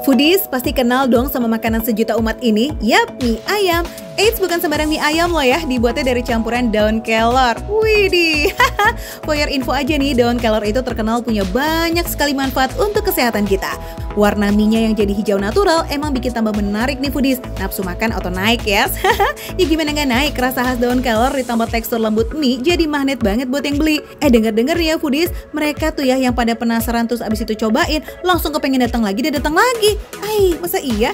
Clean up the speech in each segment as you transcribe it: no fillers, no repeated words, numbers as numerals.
Foodies pasti kenal dong sama makanan sejuta umat ini. Yap, mie ayam. Eits, bukan sembarang mie ayam loh ya, dibuatnya dari campuran daun kelor. Widih, for your info aja nih, daun kelor itu terkenal punya banyak sekali manfaat untuk kesehatan kita. Warna mie-nya yang jadi hijau natural emang bikin tambah menarik nih foodies. Nafsu makan auto naik ya. Ya gimana nggak naik, rasa khas daun kelor ditambah tekstur lembut mie jadi magnet banget buat yang beli. Denger-denger ya foodies, mereka tuh ya yang pada penasaran terus abis itu cobain, langsung kepengen datang lagi dan datang lagi. Ay, masa iya?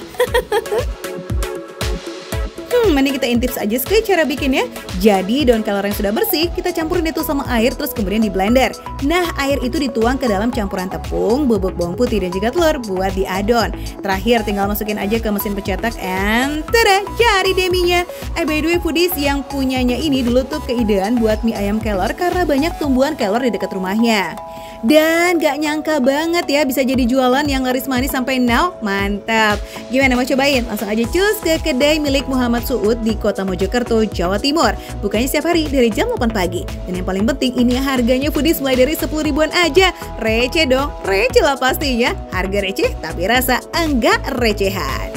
Mending kita intip aja sekali cara bikinnya. Jadi daun kelor yang sudah bersih, kita campurin itu sama air terus kemudian di blender. Nah, air itu dituang ke dalam campuran tepung, bubuk bawang putih dan juga telur buat diadon. Terakhir tinggal masukin aja ke mesin pencetak and tada, jadi deh mie-nya. By the way foodies, yang punyanya ini dulu tuh keidean buat mie ayam kelor karena banyak tumbuhan kelor di dekat rumahnya. Dan gak nyangka banget ya bisa jadi jualan yang laris manis sampai now. Mantap. Gimana mau cobain? Langsung aja cus ke kedai milik Muhammad Suud di Kota Mojokerto, Jawa Timur. Bukanya setiap hari dari jam 8 pagi. Dan yang paling penting ini harganya foodies mulai dari 10 ribuan aja. Receh dong, receh lah pastinya. Harga receh tapi rasa enggak recehan.